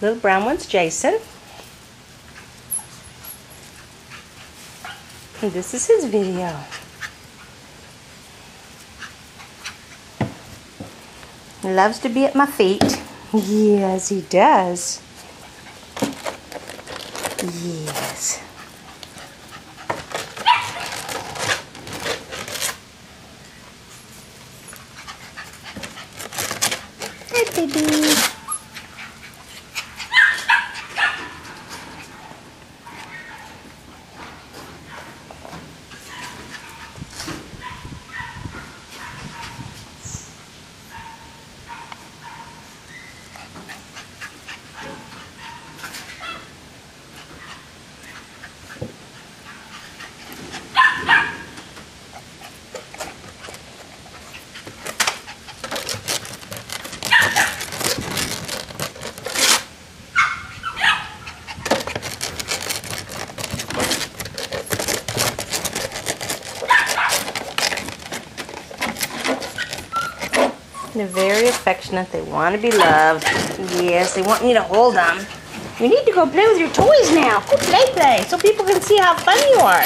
Little brown one's Jason. And this is his video. He loves to be at my feet. Yes, he does. Yes. Hi, baby. They're very affectionate. They want to be loved. Yes, they want me to hold them. You need to go play with your toys now. Go play, so people can see how fun you are.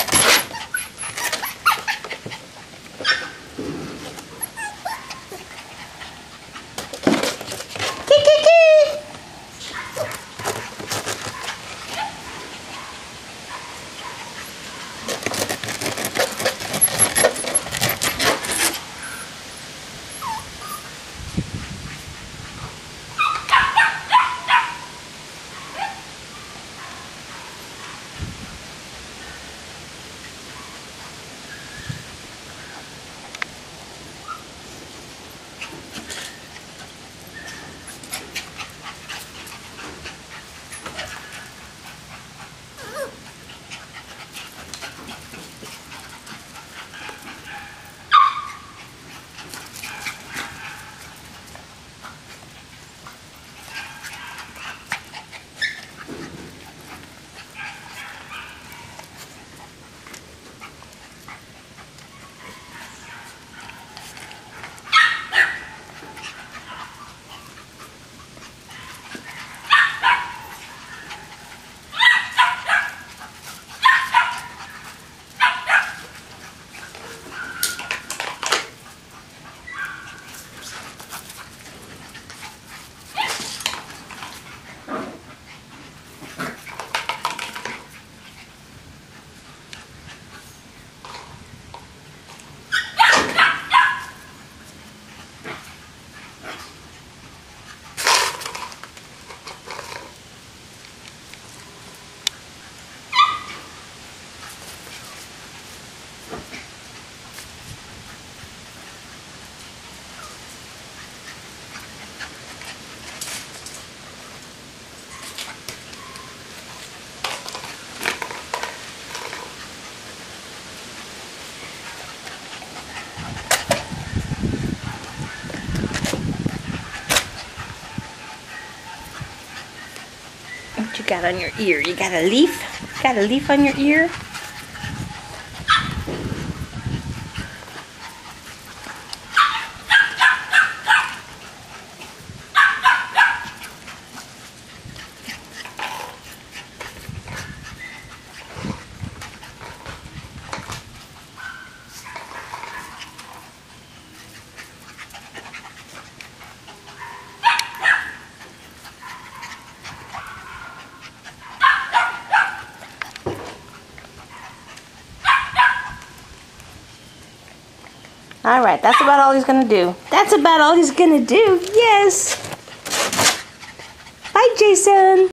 What you got on your ear? You got a leaf? Got a leaf on your ear? Alright, that's about all he's gonna do. That's about all he's gonna do. Yes! Bye, Jason!